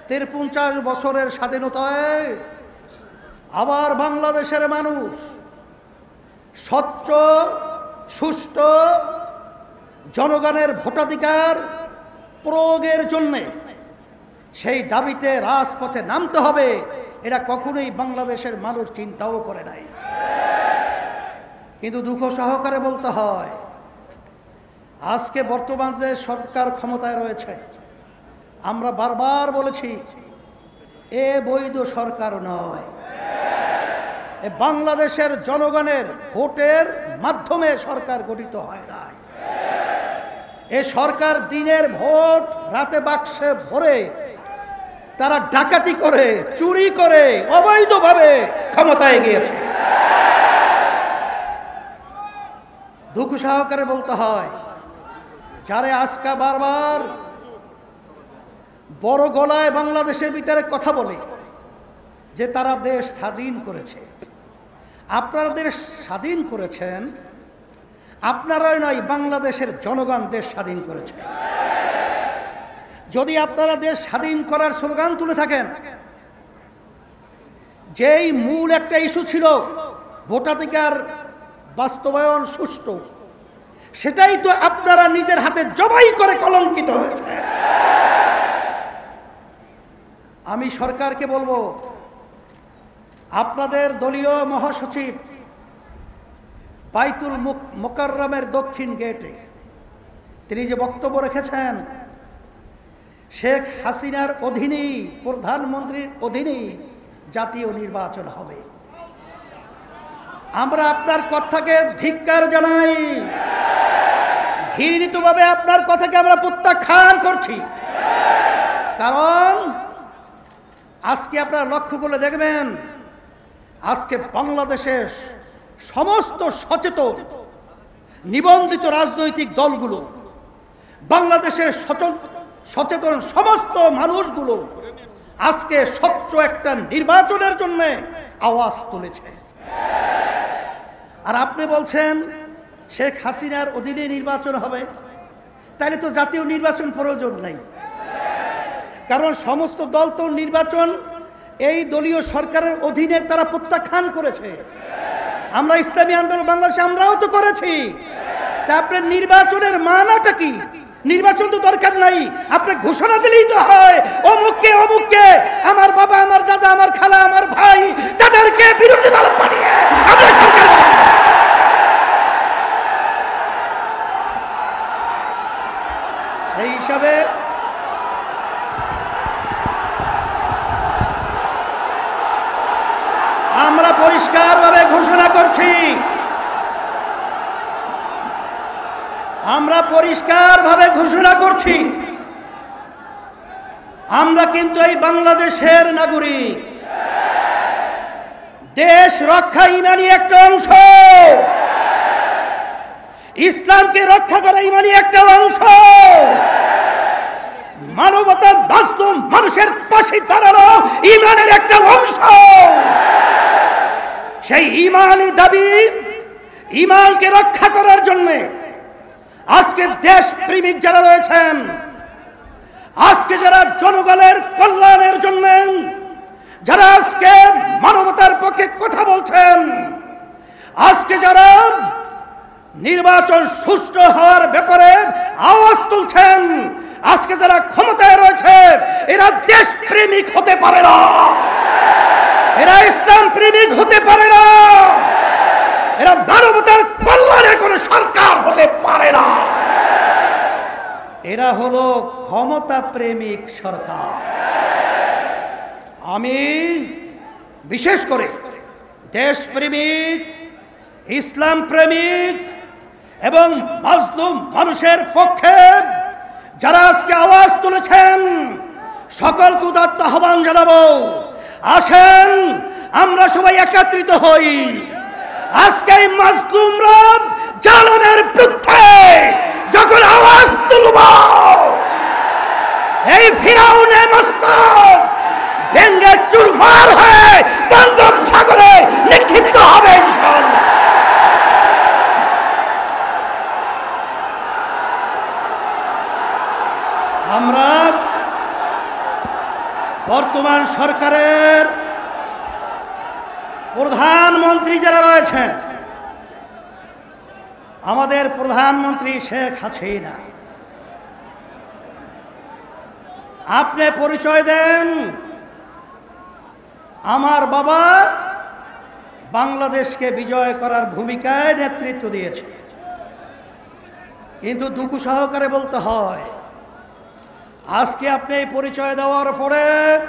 53 বছরের স্বাধীনতায় আবার বাংলাদেশের মানুষ স্বচ্ছ সুষ্ঠু জনগণের ভোটাধিকার প্রয়োগের জন্য সেই দাবিতে রাজপথে নামতে হবে, এটা কখনোই বাংলাদেশের মানুষ চিন্তাও করে নাই। কিন্তু দুঃখ সহকারে বলতে হয়, আজকে বর্তমান যে সরকার ক্ষমতায় রয়েছে, আমরা বারবার বলেছি এ বৈধ সরকার নয়, এ বাংলাদেশের জনগণের ভোটের মাধ্যমে সরকার গঠিত হয় নাই। এ সরকার দিনের ভোট রাতে বাক্সে ভরে তারা ডাকাতি করে, চুরি করে, অবৈধভাবে ক্ষমতায় গিয়েছে। দুঃখ সহকারে বলতে হয়, যারা আজকে বারবার বড় গলায় বাংলাদেশের ভিতরে কথা বলে যে তারা দেশ স্বাধীন করেছে, আপনারা দেশ স্বাধীন করেছেন, আপনারাই নয়, বাংলাদেশের জনগণ দেশ স্বাধীন করেছে। যদি আপনারা দেশ স্বাধীন করার স্লোগান তুলে থাকেন, যেই মূল একটা ইস্যু ছিল ভোটাধিকার বাস্তবায়ন সুষ্ঠু, সেটাই তো আপনারা নিজের হাতে জবাই করে কলঙ্কিত হয়েছে। আমি সরকারকে বলবো, আপনাদের দলীয় মহাসচিব বাইতুল মোকাররমের দক্ষিণ গেটে তিনি যে বক্তব্য রেখেছেন, শেখ হাসিনার অধীনেই, প্রধানমন্ত্রীর অধীনেই জাতীয় নির্বাচন হবে। আমরা আপনার কথাকে ধিক্কার জানাই, ঘৃণিতভাবে আপনার কথাকে আমরা প্রত্যাখ্যান করছি। কারণ আজকে আপনারা লক্ষ্য করলে দেখবেন, আজকে বাংলাদেশের সমস্ত সচেতন নিবন্ধিত রাজনৈতিক দলগুলো, বাংলাদেশের সচেতন সমস্ত মানুষগুলো আজকে স্বচ্ছ একটা নির্বাচনের জন্য আওয়াজ তুলেছে। আর আপনি বলছেন শেখ হাসিনার অধীনে নির্বাচন হবে, তাহলে তো জাতীয় নির্বাচন প্রয়োজন নাই। কারণ সমস্ত দল তো নির্বাচন এই দলীয় সরকারের অধীনে তারা প্রত্যাখ্যান করেছে। আমরা ইসলামী আন্দোলন বাংলাদেশে আমরাও তো করেছি। তা আপনার নির্বাচনের মানাটা কি? নির্বাচন তো দরকার নাই, আপনি ঘোষণা দিলেই তো হয় অমুককে অমুককে, আমার বাবা, আমার দাদা, আমার খালা, আমার ভাই, তাদেরকে বিরোধী দল বানিয়ে আমরা সরকার। সেই হিসাবে আমরা পরিষ্কারভাবে ঘোষণা করছি, আমরা পরিষ্কারভাবে ঘোষণা করছি, আমরা কিন্তু এই বাংলাদেশের নাগরিক। দেশ রক্ষা ইমানি একটা অংশ, ইসলামকে রক্ষা করা ইমানি একটা অংশ, মানবতা বাস্তব মানুষের পাশে দাঁড়ানো ইমানের একটা অংশ। সেই ইমানি দাবি, ইমানকে রক্ষা করার জন্য আজকে দেশ প্রেমিক যারা রয়েছেন, আজকে যারা জনগণের কল্যাণের জন্য, যারা আজকে মানবতার পক্ষে কথা বলছেন, আজকে যারা নির্বাচন সুষ্ঠু হওয়ার ব্যাপারে আওয়াজ তুলছেন, আজকে যারা ক্ষমতায় রয়েছে, এরা দেশ প্রেমিক হতে পারে না, এরা ইসলাম প্রেমিক হতে পারে না, এরা মানবতার কল্যাণে কোনো সরকার হতে পারে না। এরা হলো ক্ষমতা প্রেমিক সরকার। আমি বিশেষ করে দেশ প্রেমিক, ইসলাম প্রেমিক এবং মাজলুম মানুষের পক্ষে যারা আজকে আওয়াজ তুলেছেন, সকলকে উদাত্ত আহ্বান জানাবো, আসেন আমরা সবাই একত্রিত হই। আজকে এই মাজলুমরা জালেমের বিরুদ্ধে যখন আওয়াজ তুলব, এই ফিরাউনের মস্তক ভেঙ্গে চুরমার হয়ে বঙ্গোপসাগরে নিক্ষিপ্ত হবে ইনশাআল্লাহ। বর্তমান সরকারের প্রধানমন্ত্রী যারা রয়েছেন, আমাদের প্রধানমন্ত্রী শেখ হাসিনা, আপনি পরিচয় দেন আমার বাবা বাংলাদেশকে বিজয় করার ভূমিকায় নেতৃত্ব দিয়েছে। কিন্তু দুঃখ সহকারে বলতে হয়, আজকে আপনি এই পরিচয় দেওয়ার পরে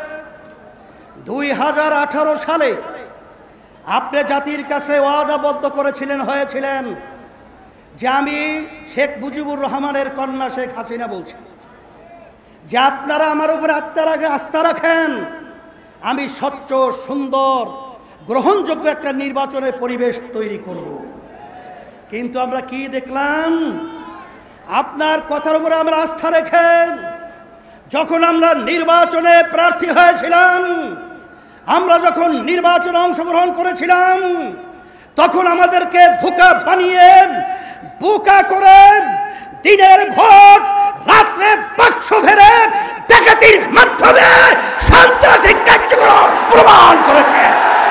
2018 সালে আপনি জাতির কাছে ওয়াদাবদ্ধ হয়েছিলেন যে আমি শেখ মুজিবুর রহমানের কন্যা শেখ হাসিনা বলছি, যে আপনারা আমার উপরে আস্থা রাখেন, আমি স্বচ্ছ, সুন্দর, গ্রহণযোগ্য একটা নির্বাচনের পরিবেশ তৈরি করব। কিন্তু আমরা কি দেখলাম? আপনার কথার উপরে আমরা আস্থা রেখে যখন আমরা নির্বাচনে প্রার্থী হয়েছিলাম, আমরা যখন নির্বাচনে অংশগ্রহণ করেছিলাম, তখন আমাদেরকে ধোঁকা বানিয়ে, বোকা করে দিনের ভোট রাত্রে বাক্স ভেড়ে ডাকাতির মাধ্যমে সন্ত্রাসী কার্যক্রম প্রমাণ করেছে।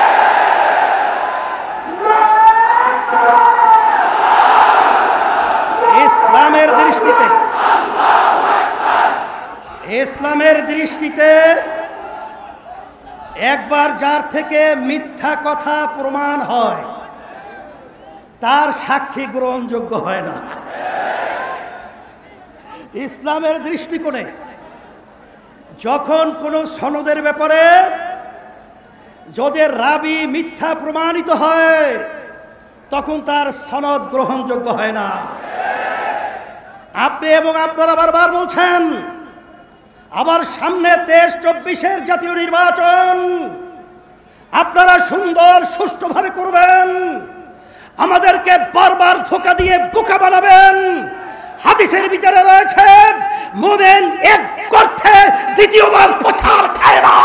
ইসলামের দৃষ্টিতে একবার যার থেকে মিথ্যা কথা প্রমাণ হয়, তার সাক্ষী গ্রহণযোগ্য হয় না। ইসলামের দৃষ্টিকোণে যখন কোনো সনদের ব্যাপারে যদি রাবি মিথ্যা প্রমাণিত হয়, তখন তার সনদ গ্রহণযোগ্য হয় না। আপনি এবং আপনারা বারবার বলছেন আবার সামনে 23-24 জাতীয় নির্বাচন আপনারা সুন্দর সুষ্ঠুভাবে করবেন, আমাদেরকে বারবার ধোঁকা দিয়ে বোকা বানাবেন। হাদিসের বিচারে রয়েছে মুমিন এক গর্তে দ্বিতীয়বার পছাড় খায় না।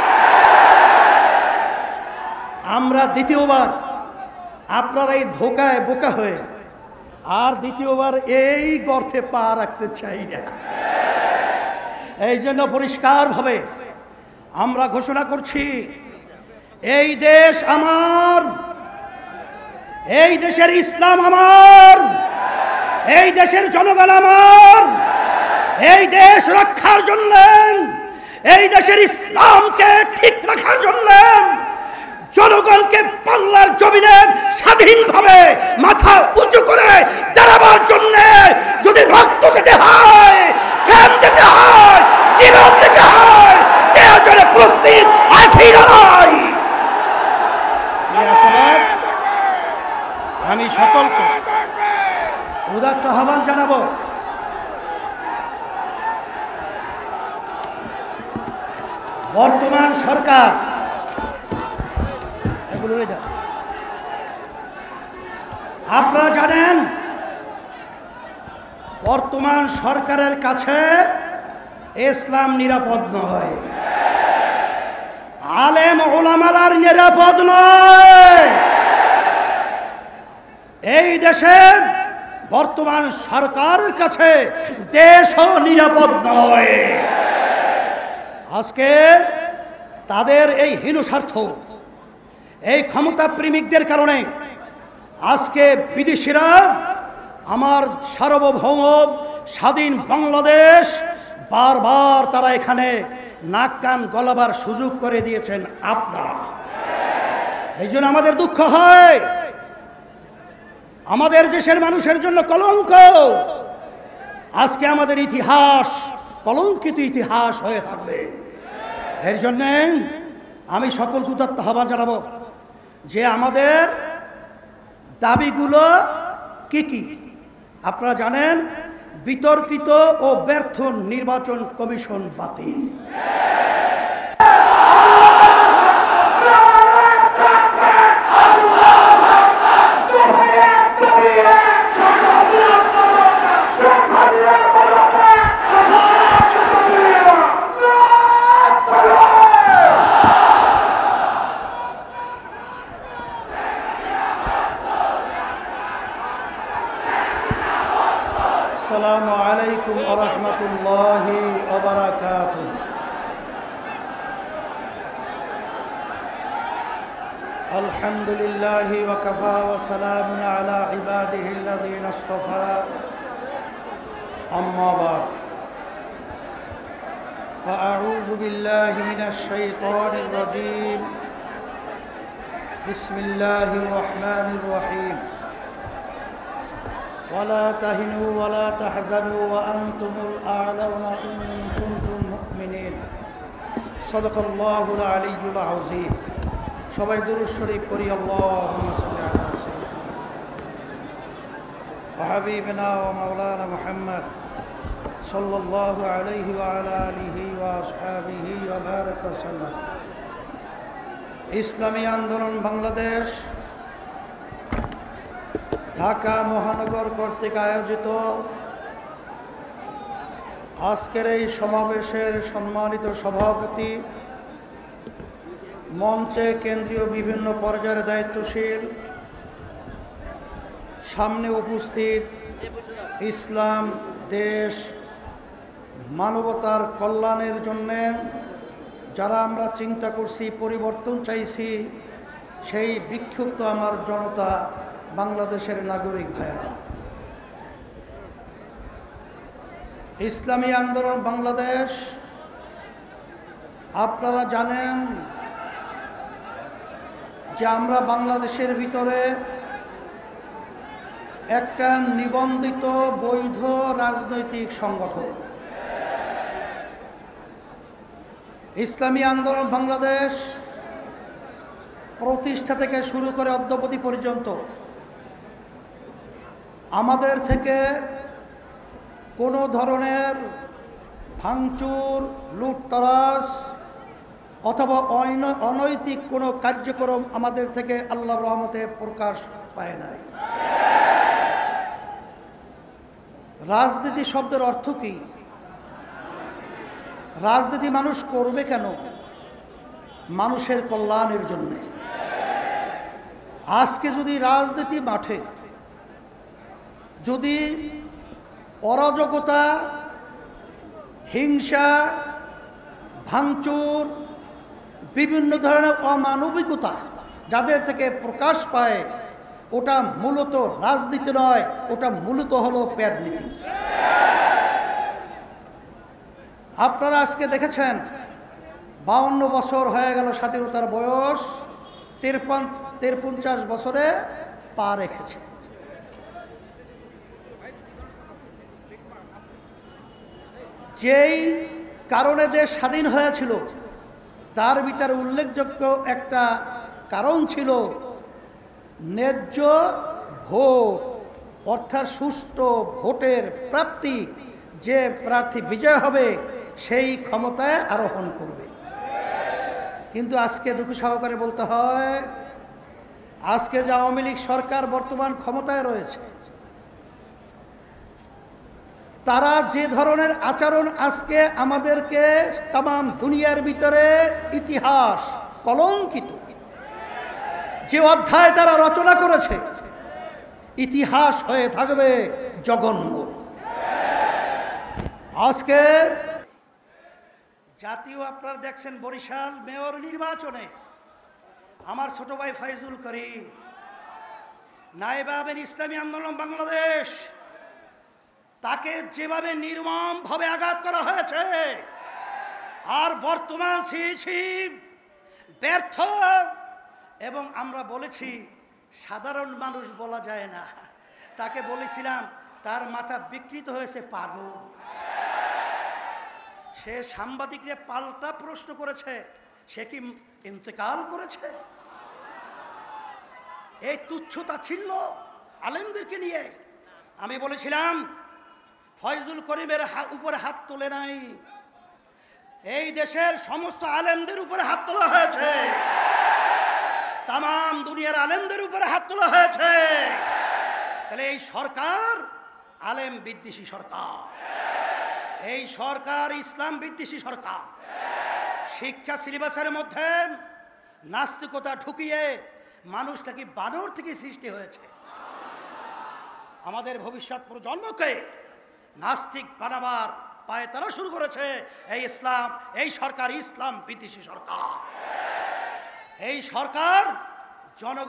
আমরা দ্বিতীয়বার আপনারা এই ধোঁকায় বোকা হয়ে আর দ্বিতীয়বার এই গর্তে পা রাখতে চাই না। এই জন্য পরিষ্কারভাবে আমরা ঘোষণা করছি, এই দেশ আমার, এই দেশের ইসলাম আমার, এই দেশের জনগণ আমার। এই দেশ রক্ষার জন্য, এই দেশের ইসলামকে ঠিক রাখার জন্য জনগণকে বাংলার জমিনে স্বাধীনভাবে মাথা উঁচু করে দাঁড়াবার জন্য যদি রক্ত দিতে হয়, প্রাণ দিতে হয়, জীবন দিতে হয়, প্রয়োজনে প্রস্তুত আছি না নাই। আমি সকলকে উদাত্ত আহ্বান জানাবো, বর্তমান সরকার আপনারা জানেন বর্তমান সরকারের কাছে ইসলাম নিরাপদ নয়, আলেম ওলামার নিরাপদ নয়। এই দেশে বর্তমান সরকারের কাছে দেশও নিরাপদ নয়। আজকে তাদের এই হীন স্বার্থ, এই ক্ষমতা প্রেমিকদের কারণে আজকে বিদেশিরা আমার সার্বভৌম স্বাধীন বাংলাদেশ বারবার তারা এখানে নাক কান গলাবার সুযোগ করে দিয়েছেন আপনারা। এই জন্য আমাদের দুঃখ হয়, আমাদের দেশের মানুষের জন্য কলঙ্ক। আজকে আমাদের ইতিহাস কলঙ্কিত ইতিহাস হয়ে থাকবে। এর জন্য আমি সকলকে উদাত্ত আহ্বান জানাবো যে আমাদের দাবিগুলো কি কি। আপনারা জানেন বিতর্কিত ও ব্যর্থ নির্বাচন কমিশন বাতিল, আসসালামু আলাইকুম ওয়া রাহমাতুল্লাহি ওয়া বারাকাতুহু। الحمد لله وكفى وسلام على عباده الذين اصطفى أما بعد فأعوذ بالله من الشيطان الرجيم بسم الله الرحمن الرحيم ولا تهنوا ولا تحزنوا وأنتم الأعلون إن كنتم مؤمنين صدق الله العلي العظيم সবাই দুরূদ শরীফ পড়ি আল্লাহুম্মা সাল্লি আলা সাইয়্যিদিনা ওয়া হাবিবিনা ওয়া মাওলানা মুহাম্মদ সাল্লাল্লাহু আলাইহি ওয়া আলা আলিহি ওয়া আসহাবিহি ওয়া বারাক ওয়া সাল্লাম। ইসলামী আন্দোলন বাংলাদেশ ঢাকা মহানগর কর্তৃক আয়োজিত আজকের এই সমাবেশের সম্মানিত সভাপতি, মঞ্চে কেন্দ্রীয় বিভিন্ন পর্যায়ের দায়িত্বশীল, সামনে উপস্থিত ইসলাম, দেশ, মানবতার কল্যাণের জন্যে যারা আমরা চিন্তা করছি, পরিবর্তন চাইছি, সেই বিক্ষুব্ধ আমার জনতা, বাংলাদেশের নাগরিক ভাইয়েরা, ইসলামী আন্দোলন বাংলাদেশ আপনারা জানেন যে আমরা বাংলাদেশের ভিতরে একটা নিবন্ধিত বৈধ রাজনৈতিক সংগঠন। ইসলামী আন্দোলন বাংলাদেশ প্রতিষ্ঠা থেকে শুরু করে অদ্যাবধি পর্যন্ত আমাদের থেকে কোনো ধরনের ভাঙচুর, লুটতরাজ অথবা অনৈতিক কোনো কার্যক্রম আমাদের থেকে আল্লাহর রহমতে প্রকাশ পায় নাই। রাজনীতি শব্দের অর্থ কি? রাজনীতি মানুষ করবে কেন? মানুষের কল্যাণের জন্য। আজকে যদি রাজনীতি মাঠে যদি অরাজকতা, হিংসা, ভাঙচুর, বিভিন্ন ধরনের অমানবিকতা যাদের থেকে প্রকাশ পায়, ওটা মূলত রাজনীতি নয়, ওটা মূলত হলো প্যারনীতি। আপনারা আজকে দেখেছেন 52 বছর হয়ে গেল স্বাধীনতার বয়স, 53 বছরে পা রেখেছে। যেই কারণে দেশ স্বাধীন হয়েছিল তার ভিতরে উল্লেখযোগ্য একটা কারণ ছিল ন্যায্য ভোট, অর্থাৎ সুষ্ঠু ভোটের প্রাপ্তি। যে প্রার্থী বিজয় হবে সেই ক্ষমতায় আরোহণ করবে। কিন্তু আজকে দুঃখ সহকারে বলতে হয়, আজকে যে আওয়ামী লীগ সরকার বর্তমান ক্ষমতায় রয়েছে, তারা যে ধরনের আচরণ আজকে আমাদেরকে তামাম দুনিয়ার ভিতরে ইতিহাস কলঙ্কিত, যে অধ্যায় তারা রচনা করেছে, ইতিহাস হয়ে থাকবে জঘন্য। আজকে জাতীয় আপনারা দেখছেন বরিশাল মেয়র নির্বাচনে আমার ছোট ভাই ফয়জুল করিম, নায়েবে আমির ইসলামী আন্দোলন বাংলাদেশ, তাকে যেভাবে নির্মমভাবে আঘাত করা হয়েছে, আর বর্তমান সিইসি ব্যর্থ, এবং আমরা বলেছি সাধারণ মানুষ বলা যায় না, তাকে বলেছিলাম তার মাথা বিকৃত হয়েছে, পাগল। সে সাংবাদিকরে পাল্টা প্রশ্ন করেছে, সে কি ইন্তেকাল করেছে? এই তুচ্ছতা ছিল আলেমদেরকে নিয়ে। আমি বলেছিলাম ফয়জুল করিমের উপরে হাত তোলে নাই, এই দেশের সমস্ত আলেমদের উপরে হাত তোলা হয়েছে, তামাম দুনিয়ার আলেমদের উপরে হাত তোলা হয়েছে। তাহলে এই সরকার আলেম বিদ্বেষী সরকার, এই সরকার ইসলাম বিদ্বেষী সরকার। শিক্ষা সিলেবাসের মধ্যে নাস্তিকতা ঢুকিয়ে মানুষটাকে বানর থেকে সৃষ্টি হয়েছে। আমাদের ভবিষ্যৎ প্রজন্মকে নাস্তিক বানাবার পায়ে তারা শুরু করেছে এই সরকার ইসলাম বিদ্বেষী সরকার। এই সরকার জন